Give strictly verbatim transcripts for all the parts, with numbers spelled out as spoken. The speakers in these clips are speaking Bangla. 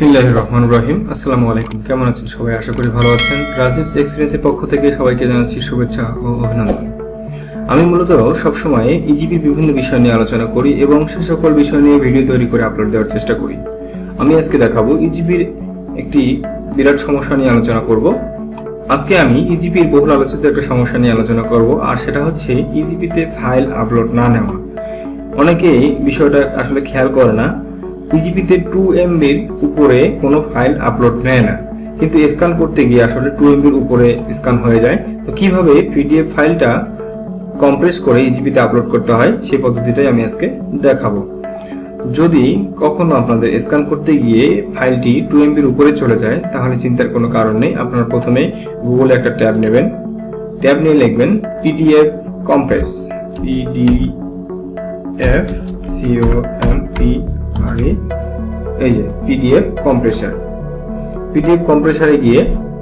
বিসমিল্লাহির রহমানির রহিম। আসসালামু আলাইকুম। কেমন আছেন সবাই? আশা করি ভালো আছেন। রাজীবস এক্সপেরিয়েন্সের পক্ষ থেকে সবাইকে জানাচ্ছি শুভেচ্ছা ও অভিনন্দন। আমি মূলত সবসময় ইজিপির বিভিন্ন বিষয় নিয়ে আলোচনা করি এবং সে সকল বিষয় নিয়ে ভিডিও তৈরি করে আপলোড দেওয়ার চেষ্টা করি। আমি আজকে দেখাবো ইজিপির একটি বিরাট সমস্যা নিয়ে আলোচনা করব। আজকে আমি ইজিপির বহুল আলোচিত একটা সমস্যা নিয়ে আলোচনা করব, আর সেটা হচ্ছে ইজিপিতে ফাইল আপলোড না নেওয়া। অনেকেই বিষয়টা আসলে খেয়াল করে না। ইজিপিতে টু এমবির উপরে কোনো ফাইল আপলোড নেয় না, কিন্তু স্ক্যান করতে গিয়ে আসলে টু এমবির উপরে স্ক্যান হয়ে যায়। তো কিভাবে পিডিএফ ফাইলটা কম্প্রেস করে ইজিপিতে আপলোড করতে হয় সেই পদ্ধতিটাই আমি আজকে দেখাবো। যদি কখনো আপনাদের স্ক্যান করতে গিয়ে ফাইলটি টু এমবির উপরে চলে যায়, তাহলে চিন্তার কোনো কারণ নেই। আপনারা প্রথমে গুগলে একটা ট্যাব নেবেন, ট্যাব নিয়ে লিখবেন PDF compress, PDF C O M P R E, এই যে পিডিএফ কম্প্রেসার। পিডিএফ কম্প্রেসারে গিয়ে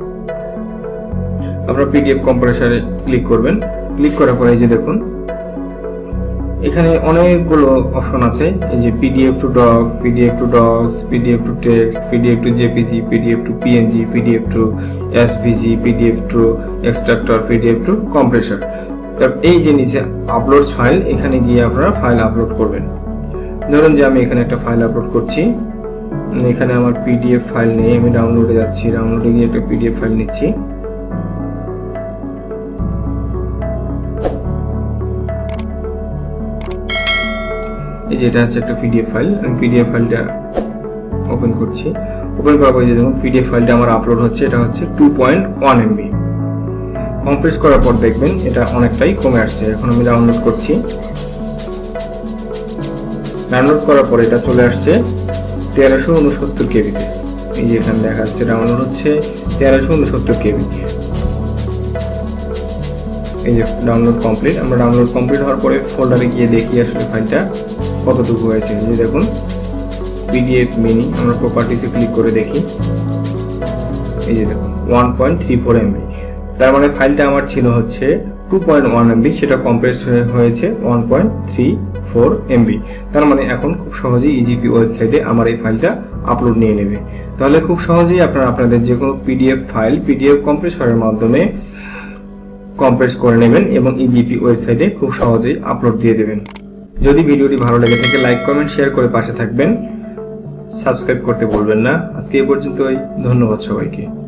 আপনারা পিডিএফ কম্প্রেসারে ক্লিক করবেন। ক্লিক করার পরে এই যে দেখুন এখানে অনেকগুলো অপশন আছে। এই যে PDF to doc, PDF to docs, PDF to text, PDF to JPG, PDF to PNG, PDF to SVG, PDF to extractor, PDF to compressor. এই যে নিচে আপলোড ফাইল, এখানে গিয়ে আপনারা ফাইল আপলোড করবেন। ধরুন যে আমি এখানে একটা ফাইল আপলোড করছি, এখানে আমার পিডিএফ ফাইল নেই, আমি ডাউনলোডে যাচ্ছি, ডাউনলোডে গিয়ে একটা পিডিএফ ফাইল নিচ্ছি। এই যে এটা হচ্ছে একটা পিডিএফ ফাইল, আমি পিডিএফ ফাইলটা ওপেন করছি। ওপেন করার পরে দেখুন পিডিএফ ফাইলটা আমার আপলোড হচ্ছে, এটা হচ্ছে two point one MB. Compress করার পর দেখবেন এটা অনেকটাই কমে আসছে। এখন আমি ডাউনলোড করছি, ডাউনলোড করার পরে এটা চলে আসছে তেরোশো উনসত্তর কেবিতে। এই যে এখানে দেখা যাচ্ছে ডাউনলোড হচ্ছে তেরোশো উনসত্তর কেবি। এই যে ডাউনলোড কমপ্লিট। আমরা ডাউনলোড কমপ্লিট হওয়ার পরে ফোল্ডারে গিয়ে দেখি আসলে ফাইলটা কতটুকু হয়েছে। এই যে দেখুন পিডিএফ মিনি, আমরা প্রপার্টিসে ক্লিক করে দেখি, এই যে দেখুন one point three four MB. তার মানে ফাইলটা আমার ছিল হচ্ছে টু পয়েন্ট ওয়ান এমবি, সেটা কম্প্রেস হয়েছে one point three four MB. তার মানে এখন খুব সহজেই ইজিপি ওয়েবসাইটে আমার এই ফাইলটা আপলোড নিয়ে নেবে। তাহলে খুব সহজেই আপনারা আপনাদের যে কোনো পিডিএফ ফাইল পিডিএফ কম্প্রেসরের মাধ্যমে কম্প্রেস করে নেবেন এবং ইজিপি ওয়েবসাইটে খুব সহজেই আপলোড দিয়ে দেবেন। যদি ভিডিওটি ভালো লেগে থাকে লাইক কমেন্ট শেয়ার করে পাশে থাকবেন, সাবস্ক্রাইব করতে ভুলবেন না। আজকে এই পর্যন্তই, ধন্যবাদ সবাইকে।